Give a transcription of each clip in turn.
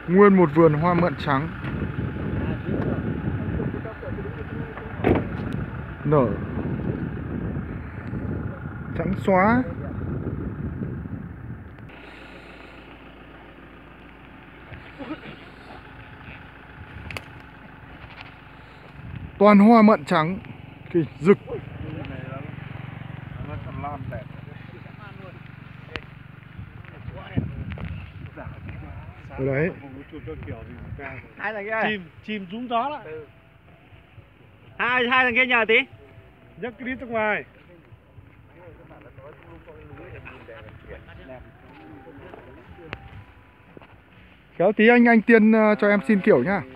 Nguyên một vườn hoa mận trắng nở trắng xóa. Toàn hoa mận trắng thì rực. Ở đấy hai thằng kia chìm rúng gió đó. Hai thằng kia nhờ tí nhấc cái đít ra ngoài. Kéo tí anh Tiên cho em xin kiểu nhá.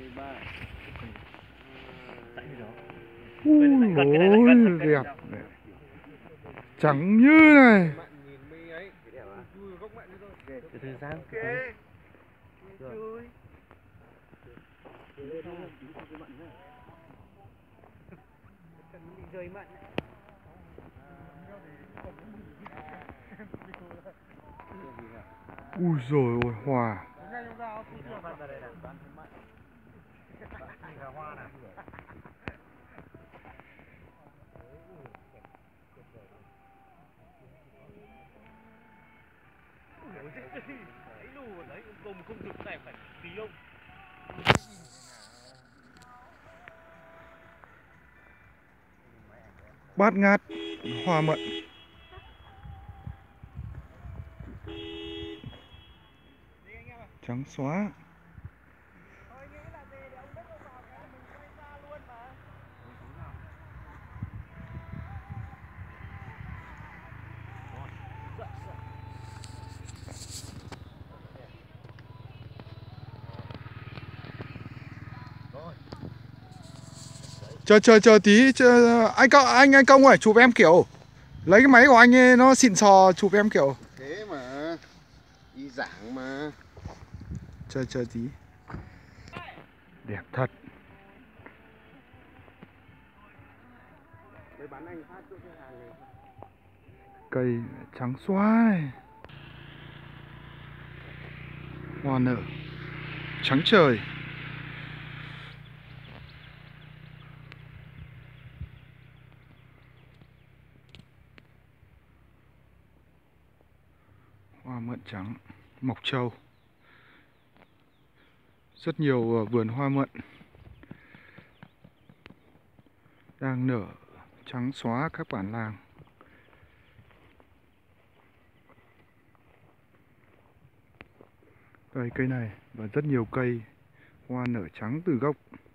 Ôi đẹp, trắng như này. Ui rồi ôi hòa. Bát ngát hoa mận. Trắng xóa. Chờ tí, anh Công ơi, chụp em kiểu. Lấy cái máy của anh ấy nó xịn sò, chụp em kiểu. Thế mà đi giảng mà. Chờ tí. Đẹp thật. Cây trắng xóa này. Hoa nở trắng trời. Hoa mận trắng Mộc Châu. Rất nhiều vườn hoa mận đang nở trắng xóa các bản làng. Đây cây này và rất nhiều cây hoa nở trắng từ gốc.